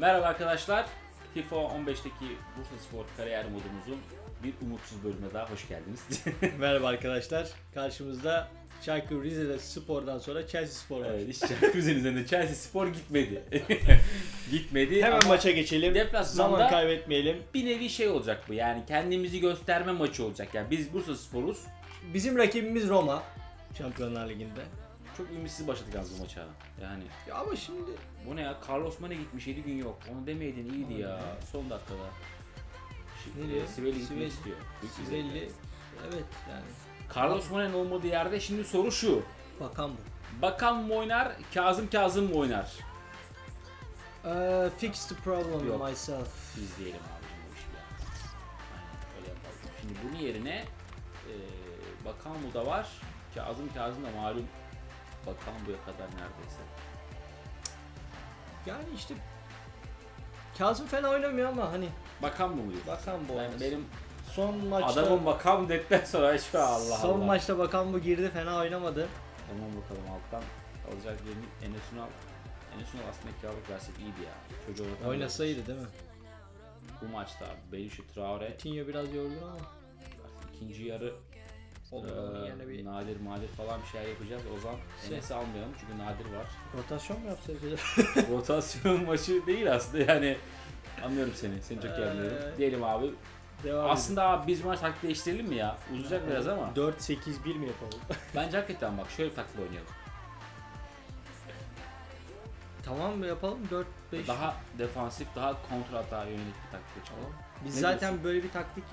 Merhaba arkadaşlar. FIFA 15'teki Bursaspor kariyer modumuzun bir umutsuz bölümüne daha hoş geldiniz. Merhaba arkadaşlar. Karşımızda Çaykur Rizespor'dan sonra Chelsea Spor var. Evet, işte Çaykur Rize'nin de Chelsea Spor gitmedi. Gitmedi. Hemen ama maça geçelim. deplasmanda Zaman kaybetmeyelim. bir nevi şey olacak bu. Yani kendimizi gösterme maçı olacak. Yani biz Bursaspor'uz. Bizim rakibimiz Roma. Şampiyonlar Ligi'nde. Çok ümitsiz başladık az bu maça. Yani Ya ama şimdi bu ne ya? Carlos Mane gitmiş 7 gün yok. Onu demeydin iyiydi ya. Son dakikada. nereye? Sivelli gitmek istiyor. Sivelli. Evet yani. Carlos Mane'nin olmadığı yerde şimdi soru şu. Bakan bu. Bakan mı oynar, Kazım mı oynar? Fix the problem Yok. myself. İzleyelim abicim bu işi ya. Aynen öyle yapalım. Şimdi bunun yerine Bakan mı da var. Kazım da malum Bakan bu'ya kadar neredeyse. Yani işte Kazım fena oynamıyor ama hani Bakan mı diyor? Bakan bu. Yani benim son maçta adamın Bakan dedikten sonra şu Allah son Allah. maçta Bakan bu girdi, fena oynamadı. Tamam bakalım alttan alacak yerini Enes Ünal aslında kiralık versek iyiydi ya. Çocuğu Oynasaydı değil mi? Bu maçta Belushi Traore Tinho biraz yorgun ama ikinci yarı yerine bir Nadir falan bir şeyler yapacağız. O zaman Enes'i almayalım çünkü Nadir var. rotasyon mu yapsak acaba? Rotasyon maçı değil aslında yani. Anlıyorum seni. Seni çok iyi anlıyorum. Diyelim abi. Devam Aslında abi biz maç taktik değiştirelim mi ya? Uzayacak biraz ama. 4-8-1 mi yapalım? Bence hakikaten bak şöyle bir taktikle oynayalım. Tamam mı yapalım? 4-5. Daha defansif, daha kontra atağa yönelik bir taktik Tamam. çalalım. Biz Ne zaten diyorsun? böyle bir taktik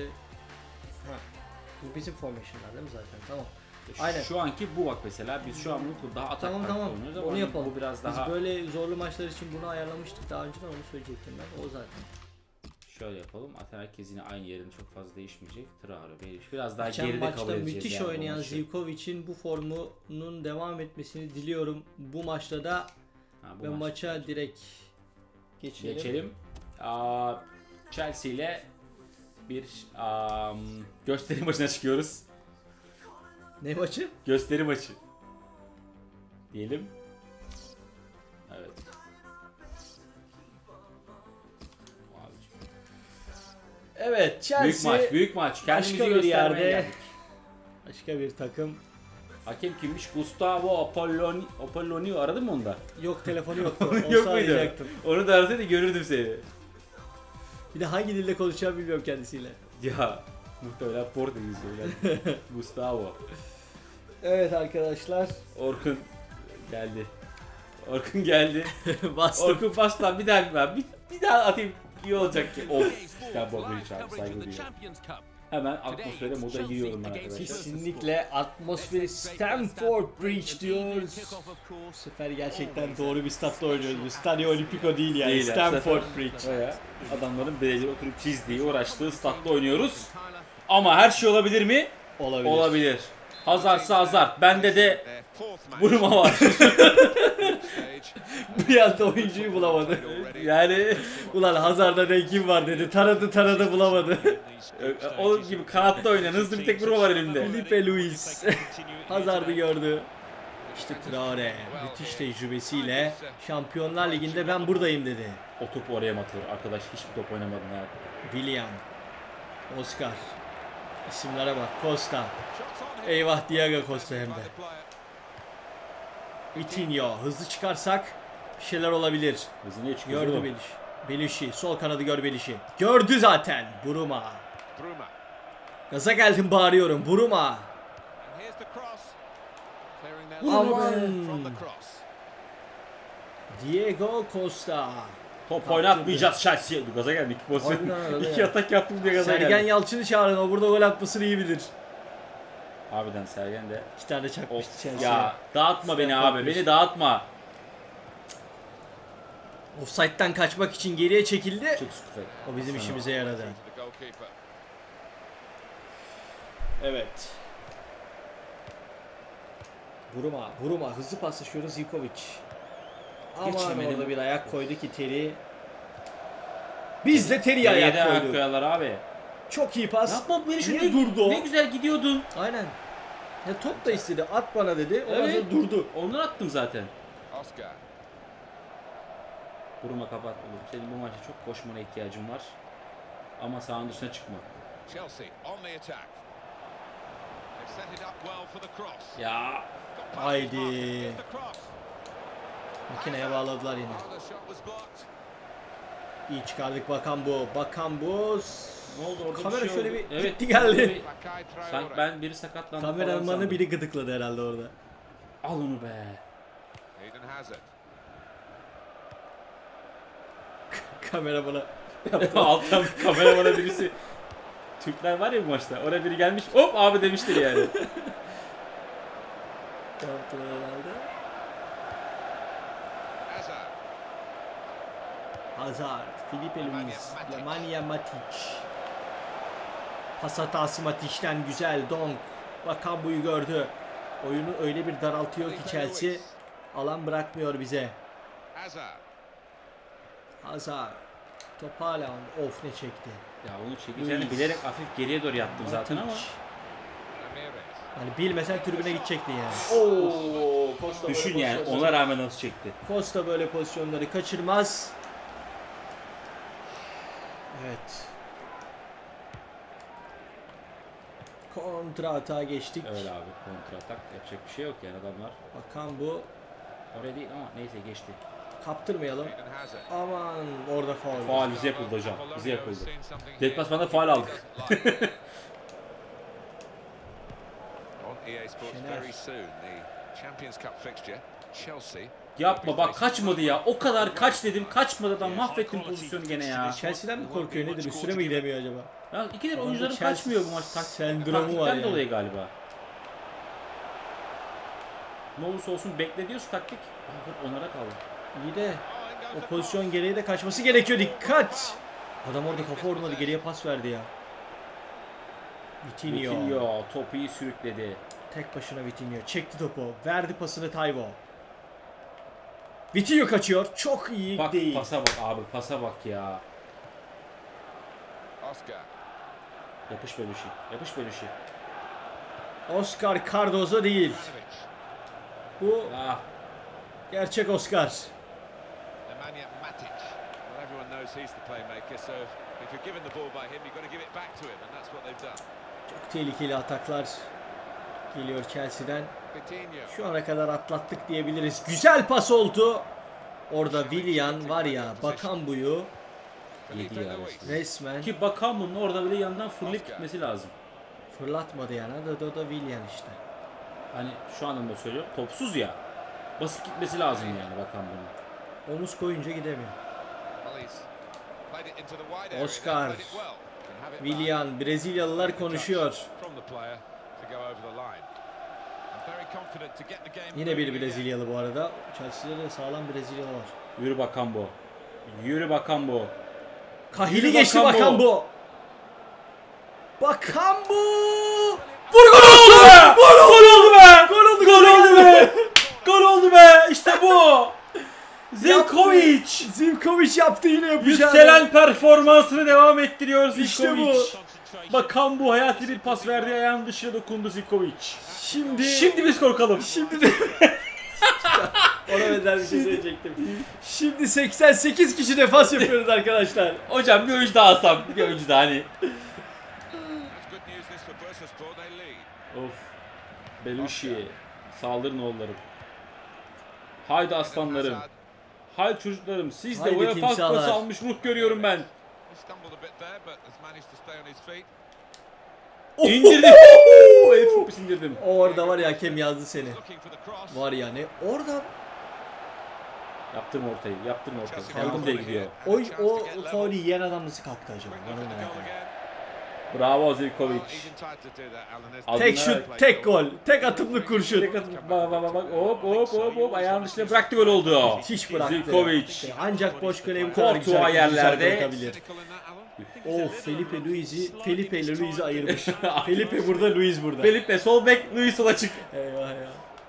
bu bizim formation'lar değil mi zaten? Tamam. Aynen. Şu anki bu bak mesela. Biz şu an bunu daha atak Tamam taktik tamam. oynuyoruz ama Onu yapalım. bu biraz Biz daha böyle zorlu maçlar için bunu ayarlamıştık daha önceden, onu söyleyecektim ben. O zaten. şöyle yapalım. Atan herkes yine aynı yerin çok fazla değişmeyecek. Traore, Belushi biraz daha Geçen geride kabul maçta edeceğiz. müthiş yani bu oynayan maçı. Zivkovic'in bu formunun devam etmesini diliyorum. Bu maçta da Ha, bu ve maç. maça direkt geçelim. Geçelim. Chelsea ile bir gösteri maçına çıkıyoruz. Ne maçı? Gösteri maçı. Diyelim. Evet. Evet, Chelsea Büyük maç. Kendimizi başka bir göstermeye yerde, geldik. başka bir takım. Hakem kimmiş? Gustavo Apollonio aradı mı onda? Yok, telefonu yoktu. Yok Olsa muydu? arayacaktım. Onu da arasaydı görürdüm seni. Bir de hangi dilde konuşacağımı bilmiyorum kendisiyle. Ya muhtemelen Portekiz öyle. Gustavo. Evet arkadaşlar. Orkun geldi. Bastım. Orkun bastı bir daha bir daha atayım iyi olacak ki. Of. İşte bu abi saygı duyuyorum. Hemen atmosfere moda giriyorum ben arkadaşlar. Kesinlikle atmosferi Stamford Bridge diyoruz. Bu sefer gerçekten doğru bir statta oynuyoruz. Stadio Olimpico değil yani. Değil ya, Stamford zaten Bridge. Baya adamların belediye oturup çizdiği, uğraştığı statta oynuyoruz. Ama her şey olabilir mi? Olabilir. Olabilir. Hazard'sa Hazard. Bende de Buruma var. Bir anda oyuncuyu bulamadı. Yani Ulan Hazard'da ne kim var dedi. Taradı bulamadı. o gibi kanatta oynayan hızlı bir tek Buruma var elimde. Felipe Luis. Hazard'ı gördü. İşte Traore müthiş tecrübesiyle Şampiyonlar Ligi'nde ben buradayım dedi. O top oraya mı atılır? Arkadaş hiçbir top oynamadın ha. William, Oscar, isimlere bak, Costa, eyvah Diego Costa hem de. Vitinho, hızlı çıkarsak bir şeyler olabilir. Hızlı niye çıkıyor? Gördü Belushi, sol kanadı gör Belushi. Gördü zaten, Buruma. Gaza geldim, bağırıyorum, Buruma. Aman. Diego Costa. Top oynatmayacağız Chelsea. Gaza geldi. İki pozisyon. İki atak yaptım diye gaza Sergen geldi. Yalçın'ı çağırın, o burada gol atmasını iyi bilir. Harbiden Sergen de. 2 tane çakmıştı Chelsea'ye. Ya dağıtma beni Stamford abi. Bridge. Beni dağıtma. Offside'den kaçmak için geriye çekildi. Çık sıkı. O bizim işimize yaradı. Evet. Buruma hızlı paslaşıyoruz, Zivkovic. Aman Geçemedim. orada bir ayak koydu ki Terry. Biz de Terry'e ayak ayak koyduk. koyarlar abi. Çok iyi pas. Yapma beni Niye şimdi durdu o? Ne güzel gidiyordun. Aynen. Ya top da istedi, at bana dedi. Ondan Evet. sonra durdu. Ondan attım zaten. Buruma kapat oğlum. Senin bu maçta çok koşmana ihtiyacın var. Ama sahanın dışına çıkma. Chelsea on the attack. They've set it up well for the cross. Ya. Haydi. Here's the cross. Makineye bağladılar yine. Oh, the shot was blocked. İyi çıkardık bakan bu. Bakan bu. Ne oldu orada? Kamera bir şey şöyle oldu. bir Evet, gitti geldi. Bakay Sanki Traore. ben biri sakatlandı falan Kameramanı sandım. biri gıdıkladı herhalde orada. Al onu be. Eden Hazard. Kameramana. Alttan kameramana birisi. Türkler var ya bu maçta. Oraya biri gelmiş. Hop abi demiştir yani. Yaptılar herhalde. Hazard. Hazard, Filipe Luis, Nemanja Matic. Pas hatası Matic'ten güzel. Donk. Bakambu'yu gördü. Oyunu öyle bir daraltıyor ki Chelsea. Alan bırakmıyor bize. Hazard. Hazard. Top hala. Of ne çekti. Ya onu çekeceğini bilerek hafif geriye doğru yattım zaten ama. Matic. Ramirez. Hani bilmesen tribüne gidecektin yani. Oo, düşün yani ona rağmen nasıl çekti. Costa böyle pozisyonları kaçırmaz. Evet. Kontra atağa geçtik. Öyle abi kontra atak yapacak bir şey yok yani adamlar. Bakan bu. Oraya değil ama neyse geçti. Kaptırmayalım. Eden Hazard. Aman orada faul. Faul bize yapıldı hocam. Bize yapıldı. Deplasmanda faul aldık. On EA Sports Şener. very soon the Champions Cup fixture. Chelsea. Yapma bak kaçmadı ya. O kadar kaç dedim kaçmadı da mahvettim pozisyonu gene ya. Chelsea'den mi korkuyor nedir? Üstüne mi gidemiyor acaba? Ya ikidir oyuncuların Chelsea kaçmıyor bu maç. sendromu var Taktikten yani. dolayı galiba. Ne olursa olsun bekle diyoruz taktik. Onlara kaldı. İyi de o pozisyon gereği de kaçması gerekiyor. Dikkat! Adam orada kafa vurmadı. Geriye pas verdi ya. Vitinho. Vitinho topu iyi sürükledi. Tek başına Vitinho. Çekti topu. Verdi pasını Tayvo. Vitinho kaçıyor. Çok iyi Bak değil. pasa bak abi pasa bak ya. Oscar. Yapış böyle şey. Yapış böyle şey. Oscar Cardozo değil. Ivanovic. Bu Ah. gerçek Oscar. Nemanja Matic. Well, everyone knows he's the playmaker, so if you're given the ball by him, you've got to give it back to him, and that's what they've done. Çok tehlikeli ataklar geliyor Chelsea'den. Coutinho. Şu ana kadar atlattık diyebiliriz. Güzel pas oldu. Orada Willian var ya Bakambu'yu Yedi ya resmen. resmen Ki Bakanlı'nın orada bile yandan fırlayıp gitmesi lazım. fırlatmadı yani. Da Willian işte. Hani şu anlamda söylüyorum. Topsuz ya. Basıp gitmesi lazım yani Bakanlı'nın. Omuz koyunca gidemiyor. Well, he's played it into the wide area, Oscar. played it well. Can have it back. Willian, Brezilyalılar konuşuyor. From the player to go over the line. I'm very confident to get the game Yine bir moving again. Brezilyalı bu arada. Chelsea'de de sağlam Brezilyalı var. Yürü Bakambo. Yürü Bakambo. Kahili Yürü geçti Bakambu. Bakambu. Bakambu! Vur gol oldu be! Gol oldu be! Gol oldu! Gol oldu be! Gol oldu be! İşte bu! Zivkovic! Zivkovic yaptı yine yapacağını. Yükselen performansını devam ettiriyor Zivkovic. İşte bu. Bakambu hayati bir pas verdi, ayağının dışına dokundu Zivkovic. Şimdi biz korkalım. de ona benzer bir şey söyleyecektim. Şimdi 88 kişi defans yapıyoruz arkadaşlar. Hocam bir oyuncu daha alsam. Bir oyuncu daha hani. That's good news this for Bursaspor, they lead. Of. Belushi. Saldırın oğullarım. Haydi aslanlarım. Hazard. Haydi çocuklarım. Siz de Haydi UEFA timsahlar. Kupası almış ruh görüyorum ben. He stumbled a bit there, but has managed to stay on his feet. İndirdim. Elif çok pis indirdim. Orada var ya hakem yazdı seni. Looking for the cross. Var ya ne? Orada Yaptım ortayı. Yaptım ortayı. Chelsea Kaldım now diye on gidiyor. again. o faulü yiyen adam nasıl kalktı acaba? Ben onu Looking merak for the goal ediyorum. again. Bravo Well, Zivkovic. he's entitled to do that, Alan, isn't Al- he? Tek Bunlar- şut, tek gol, tek atımlık kurşun. Tek atıp bak bak bak hop hop hop hop ayağın dışına bıraktı gol oldu. Hiç bıraktı. Zivkovic. Ancak boş kaleye bu kadar Courtois güzel yerlerde. bırakabilir. Cynical in that, Alan? Of Felipe ile Luis'i ayırmış. Felipe burada, Luis burada. Felipe sol bek, Luis sol açık. Eyvah ya.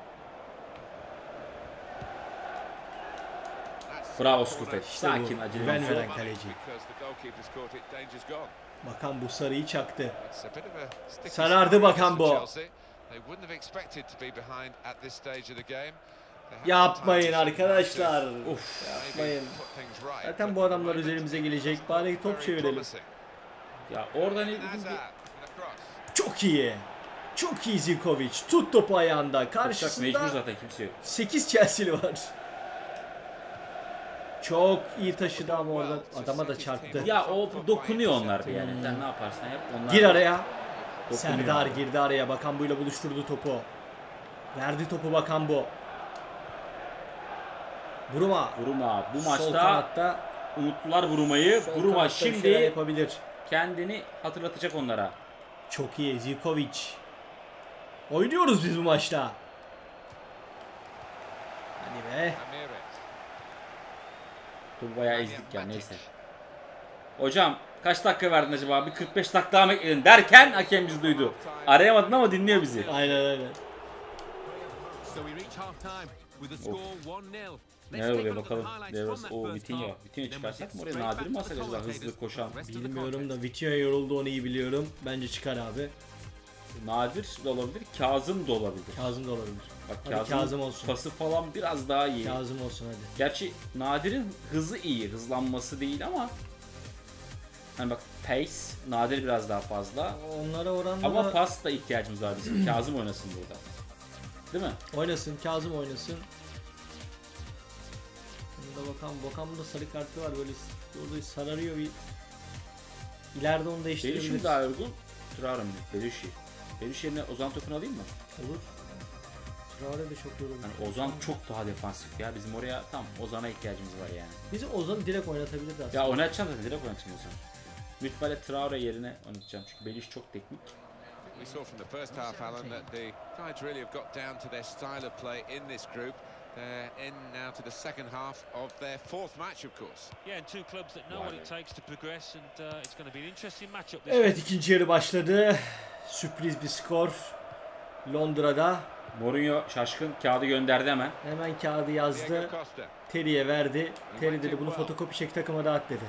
That's Bravo corner. Skufet. İşte Sakin bu. acele. Güven yok. veren kaleci. Because the goalkeeper's caught it, danger's gone. Bakan bu sarıyı çaktı. It's a bit of a sticky Sarardı start bakan for bu. Chelsea. They wouldn't have expected to be behind at this stage of the game. Yapmayın arkadaşlar. Of. Yapmayın. Zaten bu adamlar üzerimize gelecek. Bari top çevirelim. Ya oradan Çok iyi. Çok iyi Zivkovic. Tut topu ayağında. mecbur Karşısında zaten kimse yok. 8 Chelsea'li var. Çok iyi taşıdı ama oradan adama da çarptı. Ya o dokunuyor onlar bir yani. Sen ne yaparsan yap onlar. Gir araya. dokunuyor. Serdar girdi araya. Bakambu'yla buluşturdu topu. Verdi topu Bakambu. Buruma. Buruma bu Sol maçta kanatta. unuttular Buruma'yı. Sol Buruma kanatta bir şeyler şimdi yapabilir. kendini hatırlatacak onlara. Çok iyi Zivkovic. Oynuyoruz biz bu maçta. Hadi be. Topu bayağı ezdik ya neyse. Hocam kaç dakika verdin acaba? Bir 45 dakika daha bekledin derken hakem bizi duydu. Arayamadın ama dinliyor bizi. Aynen. Ne oluyor bakalım. Devres o Vitinha. Vitinha çıkarsak mı oraya? Nadir mi alsak acaba hızlı koşan? Bilmiyorum da Vitinha yoruldu, onu iyi biliyorum. Bence çıkar abi. Nadir de olabilir, Kazım da olabilir. Kazım da olabilir. Bak Hadi Kazım olsun. pası falan biraz daha iyi. Kazım olsun hadi. Gerçi Nadir'in hızı iyi, hızlanması değil ama hani bak pace Nadir biraz daha fazla. Onlara oranla Ama pas da ihtiyacımız var bizim. Kazım oynasın burada. Değil mi? oynasın, Kazım oynasın. Burada Bakam'da sarı kartı var, böyle orada sararıyor bir. İleride onu Belişi değiştirebiliriz. mi daha uygun? Traore mi? Belişi. Belişi yerine Ozan Tokun alayım mı? Olur. Traore de çok yoruldu. Hani Ozan çok daha defansif ya. Bizim oraya tam Ozan'a ihtiyacımız var yani. Bizim Ozan'ı direkt oynatabiliriz aslında. Ya oynatacağım zaten, direkt oynatacağım Ozan. Mütbale Traore yerine oynatacağım çünkü Beliş çok teknik. We saw from the first half, Alan, that the sides really have got down to their style of play in this group. They're in now to the second half of their fourth match, of course. Yeah, and two clubs that know what it takes to progress, and it's going to be an interesting matchup. Evet, ikinci yarı başladı. Sürpriz bir skor. Londra'da. Mourinho şaşkın kağıdı gönderdi hemen. Hemen kağıdı yazdı. Terry'e verdi. Terry dedi bunu fotokopi çek takıma dağıt dedi.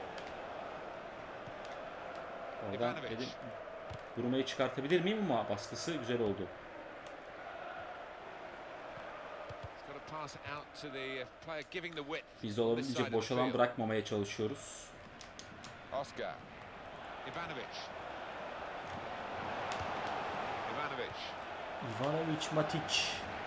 Oradan dedim Buruma'yı çıkartabilir miyim ama baskısı güzel oldu. Biz de olabildiğince boş alan bırakmamaya çalışıyoruz. Oscar. Ivanovic, Matic.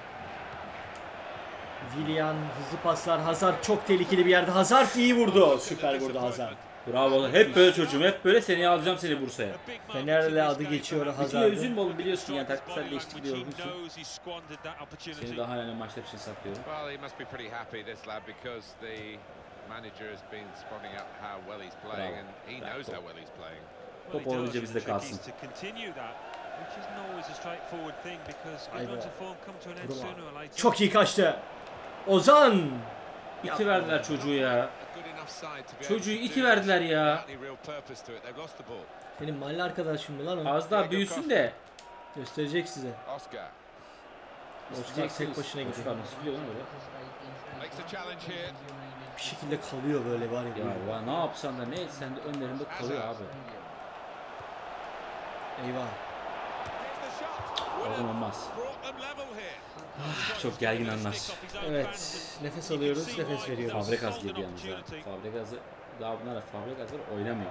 Willian, hızlı paslar. Hazard çok tehlikeli bir yerde. Hazard iyi vurdu. Süper vurdu Hazard. Bravo. Hep böyle çocuğum. Hep böyle, seni alacağım seni Bursa'ya. Fener'le adı geçiyor Hazard'ın. Hazard'ın. Üzülme oğlum, biliyorsun ya taktiksel değişiklik yorgunsun. Seni daha önemli maçlar için saklıyorum. Well, he must be pretty happy, this lad, because the manager has been spotting out how well he's playing, and he knows how well he's playing. Top olunca bizde kalsın. Çok iyi kaçtı. Ozan. İti verdiler çocuğu ya. Çocuğu iti verdiler ya. Benim mahalle arkadaşım mı lan o? Az daha büyüsün de. Gösterecek size. Oscar. Oscar tek başına gidiyor. Oscar nasıl gidiyor lan öyle? Bir şekilde kalıyor böyle var ya. Ya ne yapsan da ne etsen de önlerinde kalıyor abi. Eyvah. Oradan olmaz. Çok gergin anlar. Evet. Nefes alıyoruz, nefes veriyoruz. Fabregas girdi yalnız ha. Fabregas'ı daha bunlar Fabregas'lar oynamıyor.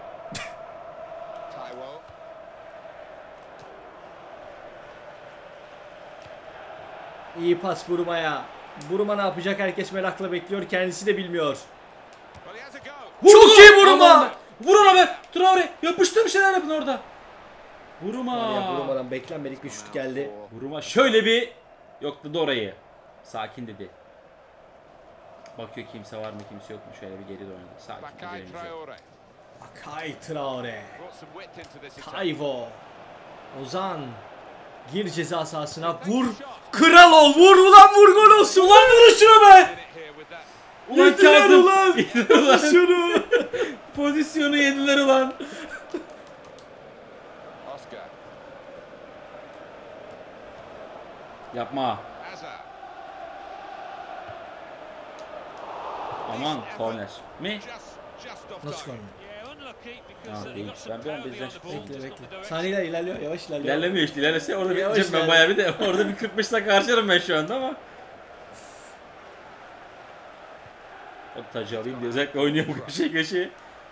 İyi pas Buruma'ya. Buruma ne yapacak? Herkes merakla bekliyor. Kendisi de bilmiyor. Çok iyi Buruma! Vur ona be! Traore! Yapıştır, bir şeyler yapın orada. Buruma! Buruma'dan beklenmedik bir şut geldi. Buruma şöyle bir yokladı orayı. Sakin dedi. Bakıyor kimse var mı, kimse yok mu? Şöyle bir geri döndü. Sakin gidelim. Bakay Traore. Tayvo. Ozan. Gir ceza sahasına. Vur. Kral ol. Vur ulan, vur gol olsun. Ulan vur şunu be. Ulan Yediler Kazım. ulan. Pozisyonu. Pozisyonu yediler ulan. Yapma. Aman korner mi? Nasıl korner? Ha, değil. Ben bir an bizden Bekle bekle. Saniyeler ilerliyor. Yavaş ilerliyor. İlerlemiyor işte. İlerlese orada Yavaş bir ben ilerle. bayağı bir de orada bir 45 dakika harcarım ben şu anda ama. tacı alayım diye özellikle oynuyor bu köşe.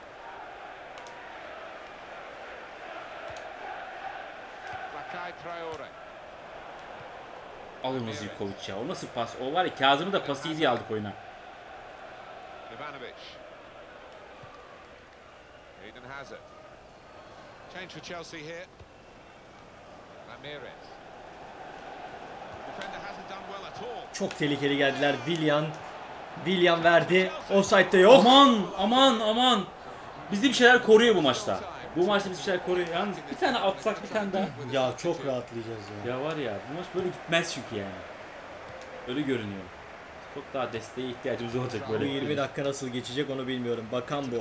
Bakay Traore. Alın o Zivkovic ya. O nasıl pas? O var ya, Kazım'ı da pası iyi diye aldık oyuna. Ivanovic. Eden Hazard. Change for Chelsea here. Ramirez. Defender hasn't done well at all. Çok tehlikeli geldiler. Willian verdi. Offside'de yok. Aman. Bizi bir şeyler koruyor bu maçta. Bu maçta bizi bir şeyler koruyor. Yalnız bir tane atsak bir tane daha. Ya çok rahatlayacağız ya. Ya var ya, bu maç böyle gitmez çünkü yani. Öyle görünüyor. Çok daha desteğe ihtiyacımız olacak Bu böyle. 20 dakika nasıl geçecek onu bilmiyorum. Bakambo.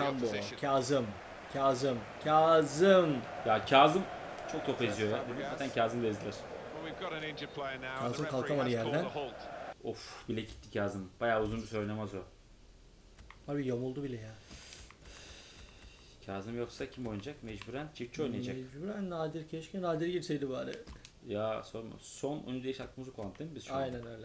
Kazım. Ya Kazım çok top eziyor ya. Zaten Kazım da ezilir. Well, we've got an injured player now. and Kazım the referee kalkamadı has called yerden. a halt. Of, bile gitti Kazım. Bayağı uzun bir süre oynamaz o. Harbi yamuldu bile ya. Kazım yoksa kim oynayacak? Mecburen Çiftçi oynayacak. Mecburen Nadir, keşke Nadir girseydi bari. Ya sorma. Son oyuncu değiş hakkımızı kullandık değil mi biz şu an? Aynen öyle.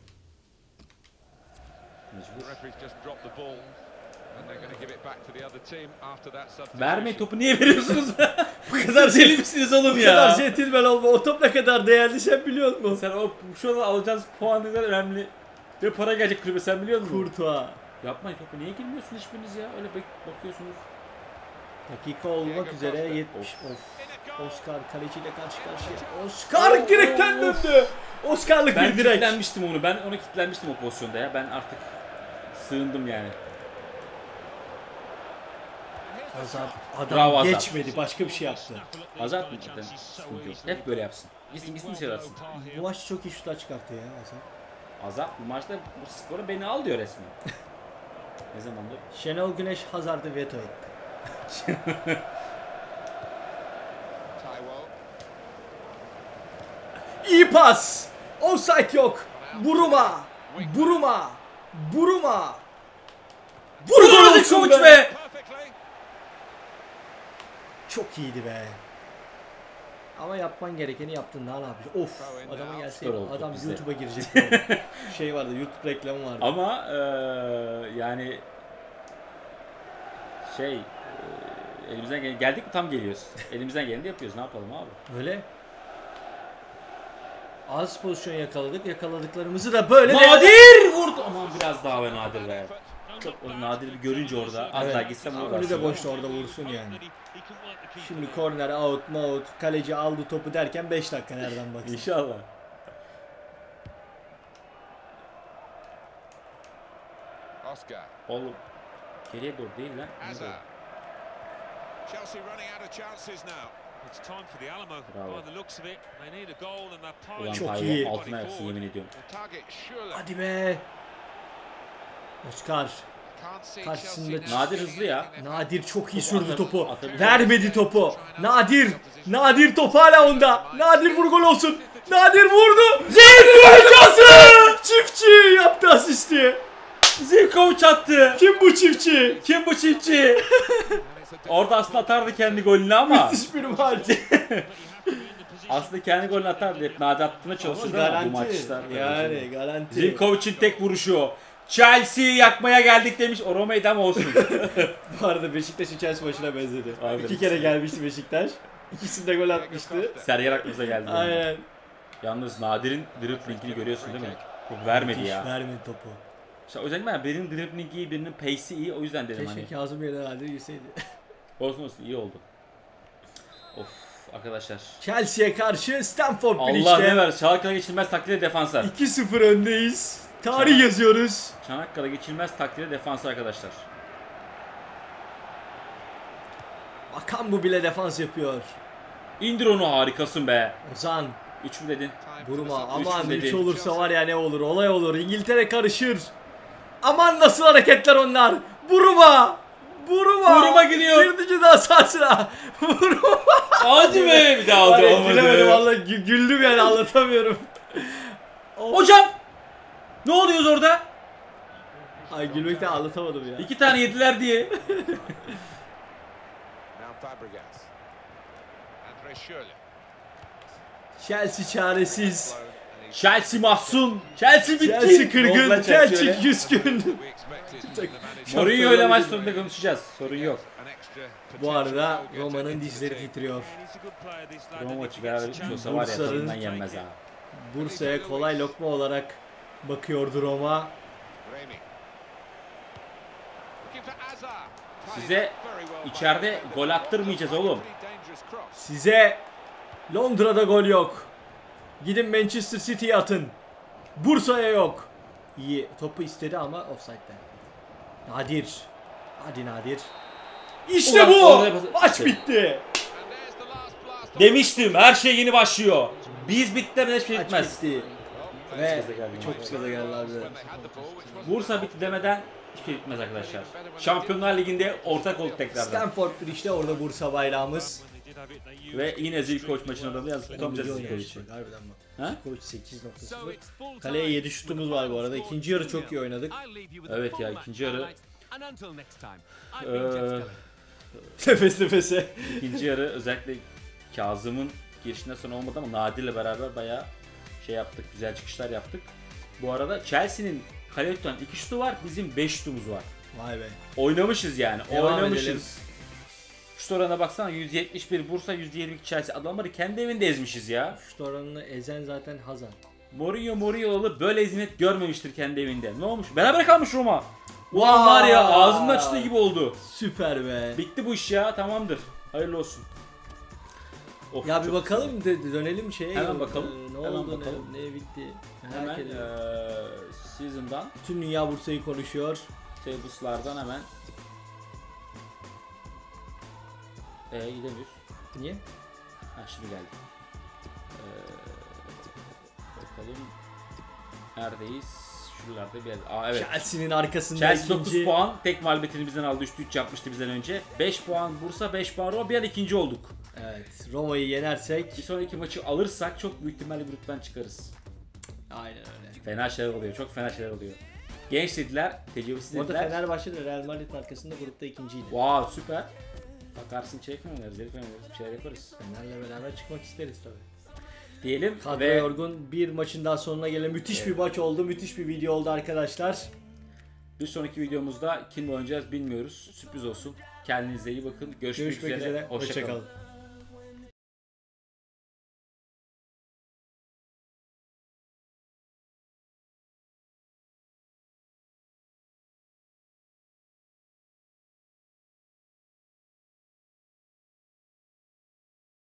Mecbur. The referee's just dropped the ball, and they're going to give it back to the other team after that substitution. Vermeyin topu, niye veriyorsunuz? Bu kadar deli misiniz oğlum Bu ya? kadar centilmen olma. O top ne kadar değerli sen biliyor musun? Sen o şu an alacağınız puan ne kadar önemli. Ve para gelecek kulübe, sen biliyor musun? Kurtuğa. Yapmayın topu, niye girmiyorsunuz hiçbiriniz ya? Öyle bakıyorsunuz. Dakika olmak üzere 70. Of. In a goal. Oscar kaleciyle karşı karşıya. Oscar direkten döndü. Oscar'lık Ben bir direk. kilitlenmiştim onu. Ben ona kilitlenmiştim o pozisyonda ya. Ben artık sığındım yani. Hazard Bravo adam Hazard. geçmedi, başka bir şey yaptı. Hazard mı zaten? Sıkıntı yok. Hep böyle yapsın. Gitsin dışarı atsın. Bu maç çok iyi şutlar çıkartıyor ya Hazard. Hazard bu maçta bu skoru beni al diyor resmen. Ne zamandır? Şenol Güneş Hazard'ı veto etti. Taiwo. İyi pas. Offside yok. Buruma. Vurdu Zivkovic be! Perfectly. Çok iyiydi be. Ama yapman gerekeni yaptın, daha ne yapacaksın? Of, adama gelseydi Skor oldu adam bizde. YouTube'a girecek. Şey vardı, YouTube reklamı vardı. Ama yani elimizden geldik mi tam geliyoruz. Elimizden geleni de yapıyoruz. Ne yapalım abi? Öyle. Az pozisyon yakaladıklarımızı da böyle Nadir vurdu. Aman biraz daha be Nadir be. Çok o Nadir'i bir görünce orada az Evet. daha gitsem onu Önü de boşta, orada vursun yani. Şimdi korner, out, kaleci aldı topu derken 5 dakika nereden baksın. İnşallah. Oscar. Oğlum geriye doğru değil lan. Hazard. Chelsea running out of chances now. It's time for the Alamo. Bravo. By the looks of it, they need a goal and they're Ulan piling. Çok Tayvo iyi. altına yapsın yemin ediyorum. The target surely. Hadi be. Oscar. Can't see Karşısında Chelsea now Nadir getting hızlı ya. anything in their Nadir çok iyi Topu sürdü atar- topu. atabilir. Vermedi topu. Nadir top hala onda. Nadir vur gol olsun. Nadir vurdu. Zivkovic çiftçi yaptı asisti. Zivkovic attı. Kim bu çiftçi? Kim bu çiftçi? Orada aslında atardı kendi golünü ama. Müthiş bir maç. Aslında kendi golünü atardı. Hep Nadir attığına çalışırdı ama bu maçta. Yani garanti. Zivkovic'in tek vuruşu o. Chelsea'yi yakmaya geldik demiş. O Roma'ydı ama olsun. Bu arada Beşiktaş'ın Chelsea maçına benzedi. Aynen. 2 kere gelmişti Beşiktaş. İkisinde gol atmıştı. Sergen aklımıza geldi. Aynen. Yalnız Nadir'in driblingini görüyorsun değil mi? Çok vermedi Müthiş, ya. vermedi topu. İşte özellikle ben birinin driblingi iyi, birinin pace'i iyi. O yüzden dedim Keşke hani. Kazım yerine Nadir girseydi. Olsun iyi oldu. Of arkadaşlar. Chelsea'ye karşı Stamford Allah ne Bridge'de ver. Çanakkale geçilmez takdirde defanslar. 2-0 öndeyiz. Tarih yazıyoruz. Çanakkale geçilmez takdirde defansı arkadaşlar. Bakan bu bile defans yapıyor. İndir onu, harikasın be. Ozan, 3 mü dedin? Buruma, Üç aman mü 3 dedin? olursa var ya ne olur, olay olur. İngiltere karışır. Aman nasıl hareketler onlar. Buruma gidiyor. Girdi ceza sahasına. Buruma. Hadi be, bir daha aldı. Var ya, Olmadı. gülemedim vallahi güldüm yani, anlatamıyorum. Hocam! Ne oluyoruz orada? Ay gülmekten anlatamadım ya. 2 tane yediler diye. Now Fabregas. Andre Schürrle. Chelsea çaresiz. And Chelsea mahzun. Chelsea bitti. Chelsea Oldu kırgın, lan Chelsea öyle. 100 gün. We expected Mourinho ile maç sonunda konuşacağız. Sorun yok. an extra Bu arada potential goal Roma'nın getting into the dizleri team. titriyor. Roma maçı beraber bitmiş olsa var ya Bursa'nın- tadından yenmez ha. Bursa'ya kolay lokma olarak bakıyordu Roma. Brahimi. Looking for Azar. Size içeride gol attırmayacağız oğlum. Size Londra'da gol yok. Gidin Manchester City'ye atın. Bursa'ya yok. İyi topu istedi ama offside'den. Nadir. Hadi Nadir. İşte Ulan bu. oraya pas- Maç işte. bitti. Demiştim her şey yeni başlıyor. Biz bitmeden hiçbir şey Maç bitmez. bitti. Ve gaza geldi. çok pis gaza geldi abi. Bursa bitti demeden hiçbir şey bitmez arkadaşlar. Şampiyonlar Ligi'nde ortak olduk tekrardan. Stamford Bridge'de orada Bursa bayrağımız. Ve yine Zilkoç maçında da yazık tutamayacağız Milyon Zilkoç'u. yaşlı, harbiden mi? Ha? Koç 8.0. Kaleye 7 şutumuz var bu arada. İkinci yarı çok iyi oynadık. Evet ya ikinci yarı Nefes nefese. ikinci yarı özellikle Kazım'ın girişinden sonra olmadı ama Nadir'le beraber bayağı şey yaptık. Güzel çıkışlar yaptık. Bu arada Chelsea'nin kaleye tutan 2 şutu var. Bizim 5 şutumuz var. Vay be. Oynamışız yani. Devam oynamışız. edelim. Şut oranına baksana 171 Bursa 122 Chelsea. Adamları kendi evinde ezmişiz ya. Şut oranını ezen zaten Hazan. Mourinho'lu böyle eziyet görmemiştir kendi evinde. Ne olmuş? Beraber kalmış Roma. Ulan var ya ağzının açtığı gibi oldu. Süper be. Bitti bu iş ya tamamdır. Hayırlı olsun. Of, Ya bir çok bakalım dönelim şeye. Hemen bakalım. Ne Hemen oldu bakalım. ne bitti. güzel. Merak Hemen ediyorum. season'dan Bütün dünya Bursa'yı konuşuyor. tables'lardan hemen gidemiyoruz. Niye? Ha şimdi geldi. Bakalım neredeyiz? Şuralarda bir yerde. Aa evet. Chelsea'nin arkasında Chelsea 9 ikinci. puan. Tek mağlubiyetini bizden aldı. 3 yapmıştı bizden önce. 5 puan Bursa, 5 puan Roma. Bir an ikinci olduk. Evet. Roma'yı yenersek. Bir sonraki maçı alırsak çok büyük ihtimalle gruptan çıkarız. Aynen öyle. Fena şeyler oluyor. Çok fena şeyler oluyor. Genç dediler. Tecrübesiz Orada dediler. Fenerbahçe de Real Madrid'in arkasında grupta ikinciydi. Wow süper. Bakarsın çeyrek mi oynarız? Herif oynarız. Bir şeyler yaparız. Fener'le beraber çıkmak isteriz tabii. Diyelim Kadro ve yorgun bir maçın daha sonuna gelen müthiş bir maç oldu. Müthiş bir video oldu arkadaşlar. bir sonraki videomuzda kimle oynayacağız bilmiyoruz. Sürpriz olsun. Kendinize iyi bakın. Görüşmek Görüşmek üzere. Hoşça kalın. Hoşça kalın.